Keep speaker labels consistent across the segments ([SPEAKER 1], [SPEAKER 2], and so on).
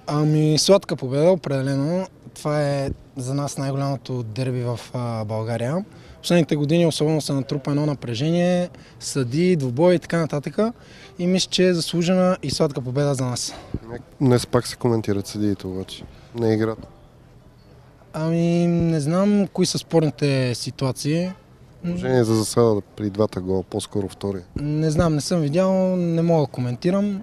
[SPEAKER 1] Ами, сладка победа, определено. Това е за нас най-голямото дерби в България. Последните години особено се натрупа едно напрежение, съди, двубой и така нататък. И мисля, че е заслужена и сладка победа за нас.
[SPEAKER 2] Днес пак се коментират съдиите обаче. Не играта.
[SPEAKER 1] Ами, не знам кои са спорните ситуации.
[SPEAKER 2] Положение за засада при двата гола, по-скоро втория.
[SPEAKER 1] Не знам, не съм видял, не мога да коментирам.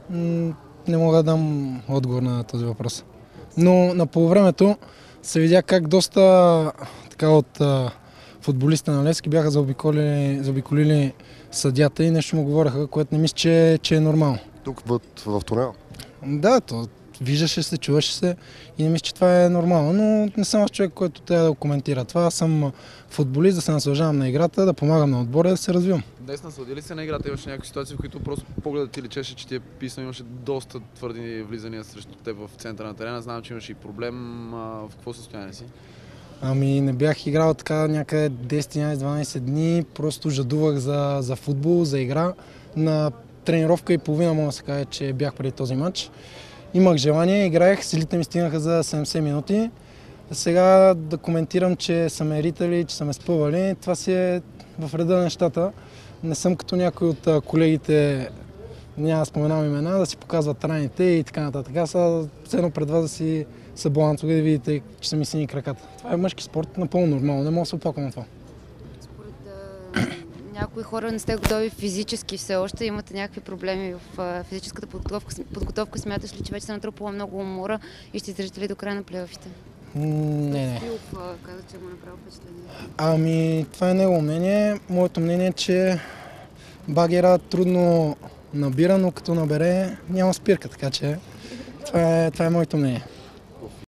[SPEAKER 1] Не мога да дам отговор на този въпрос. Но на полувремето се видя как доста така от футболиста на Левски бяха заобиколили съдията и нещо му говореха, което не мисля, че е нормално.
[SPEAKER 2] Тук в тунела.
[SPEAKER 1] Да, то виждаше се, чуваше се и не мисля, че това е нормално, но не съм аз човек, който трябва да го коментира това. Аз съм футболист, да се наслаждавам на играта, да помагам на отбора, да се развивам.
[SPEAKER 3] Днес наслади ли се на играта? Имаше някакви ситуации, в които просто погледът ти личеше, че ти е писано, имаше доста твърди влизания срещу теб в центъра на терена. Знам, че имаше и проблем. В какво състояние си?
[SPEAKER 1] Ами не бях играл така някъде 10-11-12 дни, просто жадувах за футбол, за игра. На тренировка и половина мога да се каже, че бях преди този матч. Имах желание, играех, силите ми стигнаха за 70 минути. Сега да коментирам, че са ме ритали, че са ме спъвали, това си е в реда на нещата. Не съм като някой от колегите, няма да споменавам имена, да си показват раните и така нататък. Аз седно пред вас да си събалансува и да видите, че са ми сини краката. Това е мъжки спорт, напълно нормално, не мога да се оплаквам на това.
[SPEAKER 4] Според някои хора не сте готови физически все още, имате някакви проблеми в физическата подготовка. Смяташ ли, че вече се натрупала много умора и ще издържите ли до края на плейофите?
[SPEAKER 1] Не.
[SPEAKER 4] Каза, че му направи впечатление.
[SPEAKER 1] Ами, това е негово мнение. Моето мнение е, че багера трудно набира, но като набере няма спирка, така че това е моето мнение.